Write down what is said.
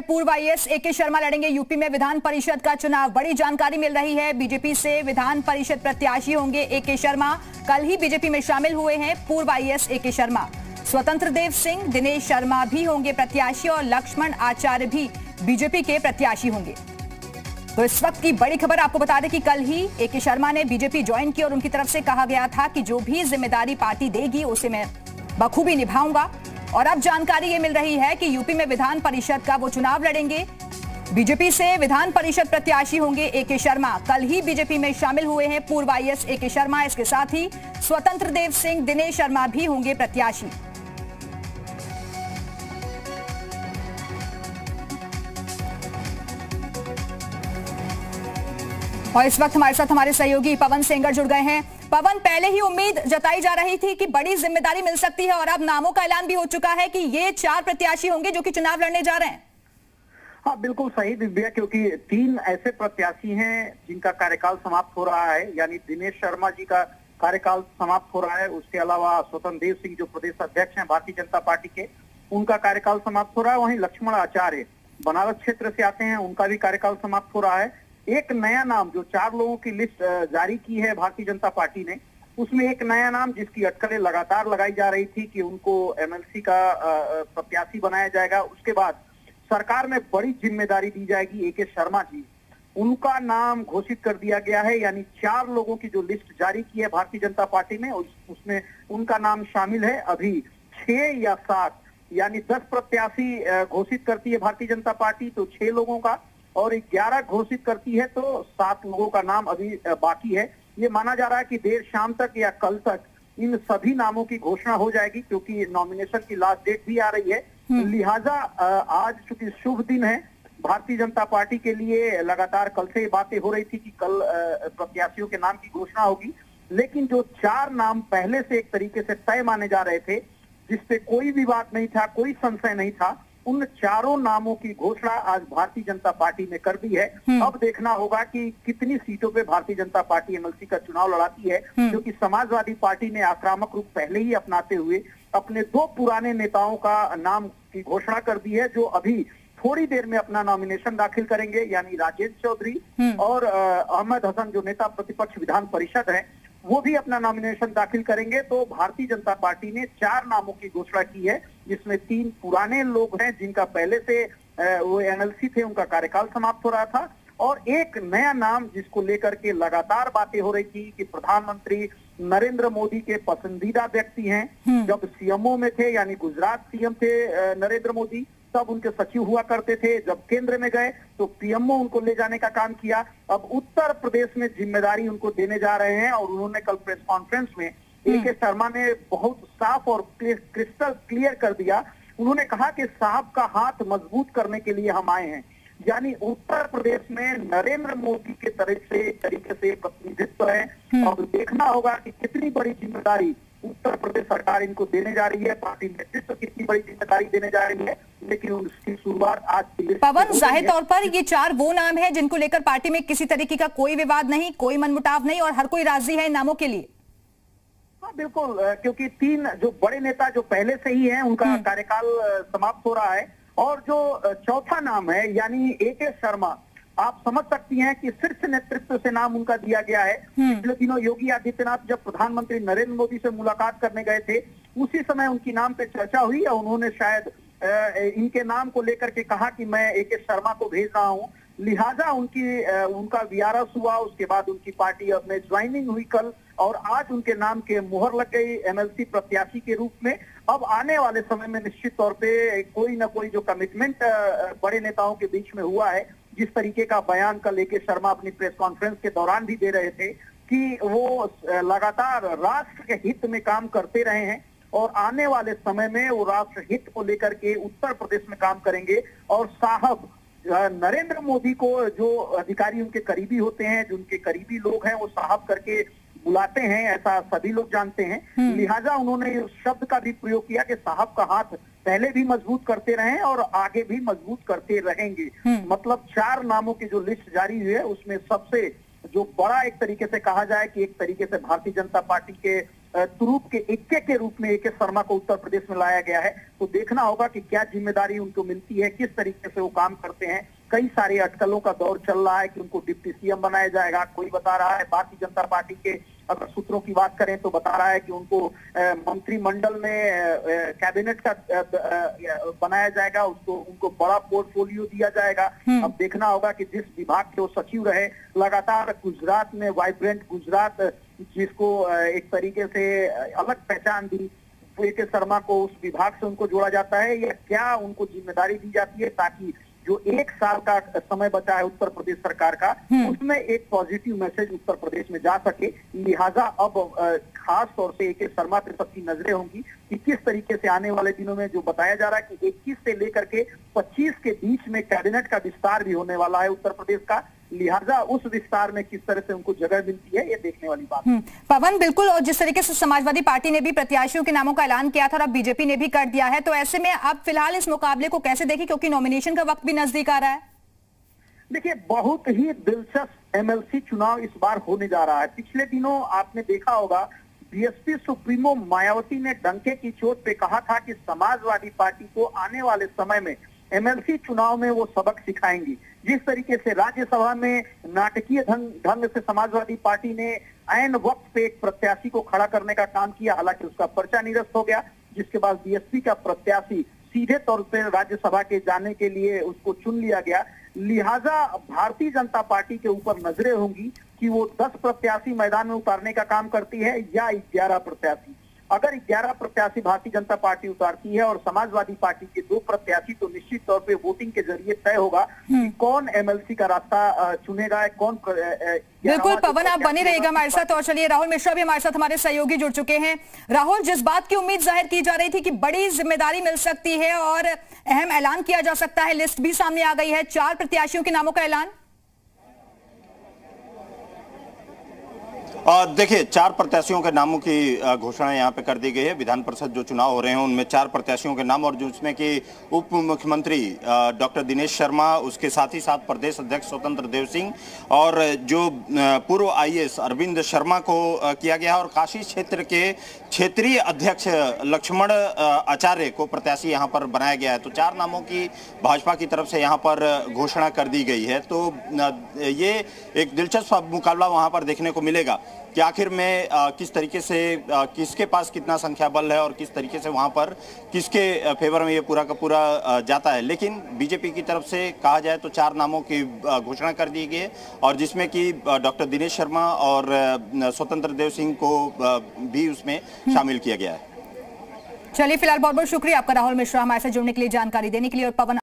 पूर्व आईएएस ए के शर्मा लड़ेंगे यूपी में विधान परिषद का चुनाव। बड़ी जानकारी मिल रही है, बीजेपी से विधान परिषद प्रत्याशी होंगे ए के शर्मा। कल ही बीजेपी में शामिल हुए हैं पूर्व आईएएस ए के शर्मा। स्वतंत्र देव सिंह, दिनेश शर्मा भी होंगे प्रत्याशी और लक्ष्मण आचार्य भी बीजेपी के प्रत्याशी होंगे। तो इस वक्त की बड़ी खबर आपको बता दें कि कल ही ए के शर्मा ने बीजेपी ज्वाइन की और उनकी तरफ से कहा गया था कि जो भी जिम्मेदारी पार्टी देगी उसे मैं बखूबी निभाऊंगा। और अब जानकारी ये मिल रही है कि यूपी में विधान परिषद का वो चुनाव लड़ेंगे। बीजेपी से विधान परिषद प्रत्याशी होंगे ए के शर्मा। कल ही बीजेपी में शामिल हुए हैं पूर्व आईएएस ए के शर्मा। इसके साथ ही स्वतंत्र देव सिंह, दिनेश शर्मा भी होंगे प्रत्याशी। और इस वक्त हमारे साथ हमारे सहयोगी पवन सेंगर जुड़ गए हैं। पवन, पहले ही उम्मीद जताई जा रही थी कि बड़ी जिम्मेदारी मिल सकती है और अब नामों का ऐलान भी हो चुका है कि ये 4 प्रत्याशी होंगे जो कि चुनाव लड़ने जा रहे हैं। हाँ, बिल्कुल सही दिव्या, क्योंकि 3 ऐसे प्रत्याशी हैं जिनका कार्यकाल समाप्त हो रहा है। यानी दिनेश शर्मा जी का कार्यकाल समाप्त हो रहा है। उसके अलावा स्वतंत्र देव सिंह जो प्रदेश अध्यक्ष हैं भारतीय जनता पार्टी के, उनका कार्यकाल समाप्त हो रहा है। वहीं लक्ष्मण आचार्य बनारस क्षेत्र से आते हैं, उनका भी कार्यकाल समाप्त हो रहा है। एक नया नाम जो 4 लोगों की लिस्ट जारी की है भारतीय जनता पार्टी ने, उसमें एक नया नाम जिसकी अटकलें लगातार लगाई जा रही थी कि उनको एमएलसी का प्रत्याशी बनाया जाएगा, उसके बाद सरकार में बड़ी जिम्मेदारी दी जाएगी ए के शर्मा जी, उनका नाम घोषित कर दिया गया है। यानी 4 लोगों की जो लिस्ट जारी की है भारतीय जनता पार्टी ने, उसमें उनका नाम शामिल है। अभी 6 या 7 यानी 10 प्रत्याशी घोषित करती है भारतीय जनता पार्टी तो 6 लोगों का, और 11 घोषित करती है तो 7 लोगों का नाम अभी बाकी है। ये माना जा रहा है कि देर शाम तक या कल तक इन सभी नामों की घोषणा हो जाएगी, क्योंकि नॉमिनेशन की लास्ट डेट भी आ रही है। लिहाजा आज चूंकि शुभ दिन है भारतीय जनता पार्टी के लिए, लगातार कल से ये बातें हो रही थी कि कल प्रत्याशियों के नाम की घोषणा होगी, लेकिन जो 4 नाम पहले से एक तरीके से तय माने जा रहे थे, जिसपे कोई विवाद नहीं था, कोई संशय नहीं था, उन 4 नामों की घोषणा आज भारतीय जनता पार्टी ने कर दी है। अब देखना होगा कि कितनी सीटों पे भारतीय जनता पार्टी एमएलसी का चुनाव लड़ाती है, क्योंकि समाजवादी पार्टी ने आक्रामक रूप पहले ही अपनाते हुए अपने 2 पुराने नेताओं का नाम की घोषणा कर दी है, जो अभी थोड़ी देर में अपना नॉमिनेशन दाखिल करेंगे। यानी राजेंद्र चौधरी और अहमद हसन जो नेता प्रतिपक्ष विधान परिषद है, वो भी अपना नॉमिनेशन दाखिल करेंगे। तो भारतीय जनता पार्टी ने 4 नामों की घोषणा की है, जिसमें 3 पुराने लोग हैं जिनका पहले से वो एमएलसी थे, उनका कार्यकाल समाप्त हो रहा था, और एक नया नाम जिसको लेकर के लगातार बातें हो रही थी कि प्रधानमंत्री नरेंद्र मोदी के पसंदीदा व्यक्ति हैं। जब सीएमओ में थे, यानी गुजरात सीएम थे नरेंद्र मोदी, तब उनके सचिव हुआ करते थे। जब केंद्र में गए तो पीएमओ उनको ले जाने का काम किया। अब उत्तर प्रदेश में जिम्मेदारी उनको देने जा रहे हैं, और उन्होंने कल प्रेस कॉन्फ्रेंस में ए के शर्मा ने बहुत साफ और क्रिस्टल क्लियर कर दिया। उन्होंने कहा कि साहब का हाथ मजबूत करने के लिए हम आए हैं। यानी उत्तर प्रदेश में नरेंद्र मोदी के तरीके से प्रतिनिधित्व है, और देखना होगा कि कितनी बड़ी जिम्मेदारी उत्तर प्रदेश सरकार इनको देने जा रही है, पार्टी नेतृत्व कितनी बड़ी जिम्मेदारी देने जा रही है। लेकिन उसकी शुरुआत आज पवन, जाहिर तौर पर ये 4 वो नाम है जिनको लेकर पार्टी में किसी तरीके का कोई विवाद नहीं, कोई मनमुटाव नहीं, और हर कोई राजी है इन नामों के लिए। हाँ बिल्कुल, क्योंकि 3 जो बड़े नेता जो पहले से ही हैं, उनका कार्यकाल समाप्त हो रहा है, और जो चौथा नाम है यानी ए के शर्मा, आप समझ सकती हैं कि शीर्ष नेतृत्व से नाम उनका दिया गया है। पिछले दिनों योगी आदित्यनाथ जब प्रधानमंत्री नरेंद्र मोदी से मुलाकात करने गए थे, उसी समय उनकी नाम पे चर्चा हुई, और उन्होंने शायद इनके नाम को लेकर के कहा कि मैं ए के शर्मा को भेज रहा हूं। लिहाजा उनका वीआरएस हुआ, उसके बाद उनकी पार्टी अब में ज्वाइनिंग हुई कल, और आज उनके नाम के मुहर लग गई एमएलसी प्रत्याशी के रूप में। अब आने वाले समय में निश्चित तौर पे कोई ना कोई जो कमिटमेंट बड़े नेताओं के बीच में हुआ है, जिस तरीके का बयान कल ए के शर्मा अपनी प्रेस कॉन्फ्रेंस के दौरान भी दे रहे थे कि वो लगातार राष्ट्र के हित में काम करते रहे हैं, और आने वाले समय में वो राष्ट्र हित को लेकर के उत्तर प्रदेश में काम करेंगे। और साहब नरेंद्र मोदी को जो अधिकारी उनके करीबी होते हैं, जो उनके करीबी लोग हैं, वो साहब करके बुलाते हैं, ऐसा सभी लोग जानते हैं। लिहाजा उन्होंने उस शब्द का भी प्रयोग किया कि साहब का हाथ पहले भी मजबूत करते रहे और आगे भी मजबूत करते रहेंगे। मतलब 4 नामों की जो लिस्ट जारी हुई है, उसमें सबसे जो बड़ा एक तरीके से कहा जाए कि एक तरीके से भारतीय जनता पार्टी के तुरूप के इक्के के रूप में AK शर्मा को उत्तर प्रदेश में लाया गया है। तो देखना होगा कि क्या जिम्मेदारी उनको मिलती है, किस तरीके से वो काम करते हैं। कई सारे अटकलों का दौर चल रहा है कि उनको डिप्टी CM बनाया जाएगा। कोई बता रहा है, भारतीय जनता पार्टी के अगर सूत्रों की बात करें तो बता रहा है कि उनको मंत्रिमंडल में कैबिनेट का बनाया जाएगा, उनको बड़ा पोर्टफोलियो दिया जाएगा। अब देखना होगा कि जिस विभाग के वो सचिव रहे, लगातार गुजरात में वाइब्रेंट गुजरात जिसको एक तरीके से अलग पहचान दी, AK शर्मा को उस विभाग से उनको जोड़ा जाता है या क्या उनको जिम्मेदारी दी जाती है ताकि जो 1 साल का समय बचा है उत्तर प्रदेश सरकार का, उसमें एक पॉजिटिव मैसेज उत्तर प्रदेश में जा सके। लिहाजा अब खास तौर से AK शर्मा पे सबकी नजरें होंगी कि किस तरीके से आने वाले दिनों में, जो बताया जा रहा है कि 21 से लेकर के 25 के बीच में कैबिनेट का विस्तार भी होने वाला है उत्तर प्रदेश का। लिहाजा उस विस्तार में किस तरह से उनको जगह मिलती है, ये देखने वाली बात है। पवन, बिल्कुल। और जिस तरीके से समाजवादी पार्टी ने भी प्रत्याशियों के नामों का ऐलान किया था और अब बीजेपी ने भी कर दिया है, तो ऐसे में आप फिलहाल इस मुकाबले को कैसे देखें, क्योंकि नॉमिनेशन का वक्त भी नजदीक आ रहा है? देखिए, बहुत ही दिलचस्प MLC चुनाव इस बार होने जा रहा है। पिछले दिनों आपने देखा होगा, BSP सुप्रीमो मायावती ने डंके की चोट पे कहा था कि समाजवादी पार्टी को आने वाले समय में MLC चुनाव में वो सबक सिखाएंगी। जिस तरीके से राज्यसभा में नाटकीय ढंग से समाजवादी पार्टी ने ऐन वक्त पे एक प्रत्याशी को खड़ा करने का काम किया, हालांकि उसका पर्चा निरस्त हो गया, जिसके बाद BSP का प्रत्याशी सीधे तौर पे राज्यसभा के जाने के लिए उसको चुन लिया गया। लिहाजा भारतीय जनता पार्टी के ऊपर नजरें होंगी कि वो 10 प्रत्याशी मैदान में उतारने का काम करती है या 11 प्रत्याशी। अगर 11 प्रत्याशी भारतीय जनता पार्टी उतारती है और समाजवादी पार्टी के 2 प्रत्याशी, तो निश्चित तौर पे वोटिंग के जरिए तय होगा कि कौन MLC का रास्ता चुनेगा, कौन। बिल्कुल पवन, आप बने रहिएगा हमारे साथ। और चलिए, राहुल मिश्रा भी हमारे साथ, हमारे सहयोगी जुड़ चुके हैं। राहुल, जिस बात की उम्मीद जाहिर की जा रही थी कि बड़ी जिम्मेदारी मिल सकती है और अहम ऐलान किया जा सकता है, लिस्ट भी सामने आ गई है, 4 प्रत्याशियों के नामों का ऐलान। देखिए, 4 प्रत्याशियों के नामों की घोषणा यहाँ पे कर दी गई है। विधान परिषद जो चुनाव हो रहे हैं उनमें 4 प्रत्याशियों के नाम, और जिसमें कि उप मुख्यमंत्री डॉक्टर दिनेश शर्मा, उसके साथ ही साथ प्रदेश अध्यक्ष स्वतंत्र देव सिंह और जो पूर्व IAS अरविंद शर्मा को किया गया है, और काशी क्षेत्र के क्षेत्रीय अध्यक्ष लक्ष्मण आचार्य को प्रत्याशी यहाँ पर बनाया गया है। तो 4 नामों की भाजपा की तरफ से यहाँ पर घोषणा कर दी गई है। तो ये एक दिलचस्प मुकाबला वहाँ पर देखने को मिलेगा कि आखिर में किस तरीके से किसके पास कितना संख्या बल है और किस तरीके से वहां पर किसके फेवर में ये पूरा का पूरा जाता है। लेकिन बीजेपी की तरफ से कहा जाए तो 4 नामों की घोषणा कर दी गई है, और जिसमें कि डॉक्टर दिनेश शर्मा और स्वतंत्र देव सिंह को भी उसमें शामिल किया गया है। चलिए, फिलहाल बहुत बहुत शुक्रिया आपका राहुल मिश्रा, हमारे साथ जुड़ने के लिए, जानकारी देने के लिए। और पवन